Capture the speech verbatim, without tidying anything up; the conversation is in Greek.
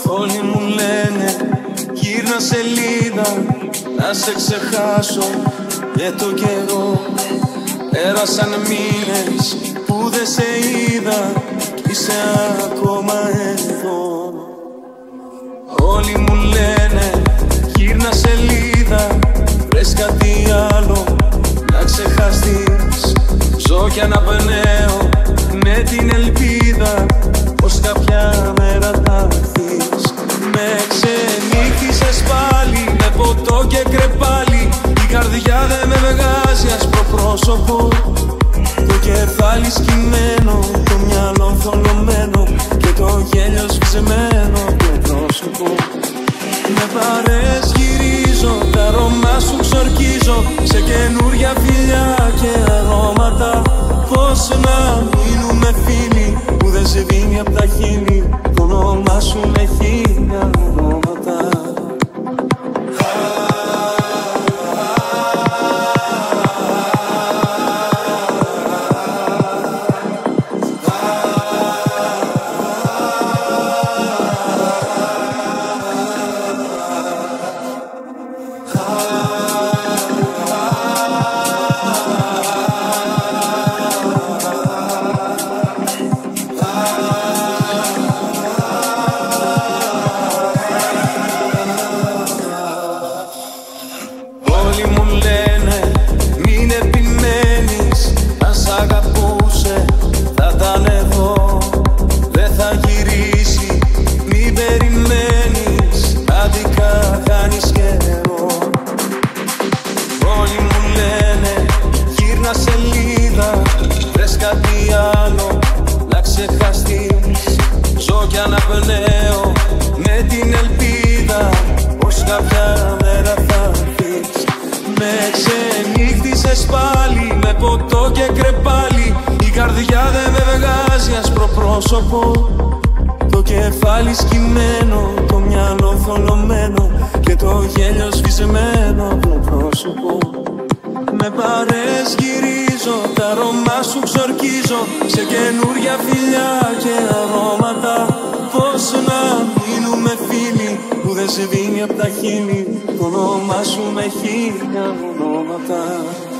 Όλοι μου λένε γύρνα σελίδα, να σε ξεχάσω και το καιρό. Πέρασαν μήνες που δεν σε είδα, είσαι ακόμα εδώ. Όλοι μου λένε γύρνα σελίδα, βρες κάτι άλλο να ξεχαστείς. Ζω κι αναπνέω με την ελπίδα πως κάποια μέρα θα έρθεις. Με ξενύχτησες πάλι με ποτό και κρεπάλι. Η καρδιά δεν με βγάζει άσπρο πρόσωπο. Το κεφάλι σκυμμένο, το μυαλό θολωμένο και το γέλιο σβησμένο από το πρόσωπο. Με παρές γυρίζω, τα αρώμα σου ξορκίζω σε καινούρια φιλιά και αρώματα. Πώς να μείνουμε φίλοι που δεν σε δίνει απ' τα χείλη το όνομά σου με χίλια ονόματα. Όλοι μου λένε μην επιμένεις, αν σ' αγαπούσε θα ήταν εδώ. Δεν θα γυρίσει, μην περιμένεις, άδικα χάνεις καιρό. Όλοι μου λένε γύρνα σελίδα, βρες κάτι άλλο να ξεχαστείς. Ζω κι αναπνέω με την ελπίδα πως κάποια μέρα θα έρθεις. Με ξενύχτησες πάλι με ποτό και κρεπάλι. Η καρδιά δεν με βγάζει άσπρο πρόσωπο. Το κεφάλι σκυμμένο, το μυαλό θολωμένο και το γέλιο σβησμένο από το πρόσωπο. Με παρές γυρίζω, τα αρώμα σου ξορκίζω σε καινούρια φιλιά και αρώματα. Πώς να μείνουμε φίλοι που δεν σε δίνει απ' τα χείλη το όνομά σου με χίλια ονόματα.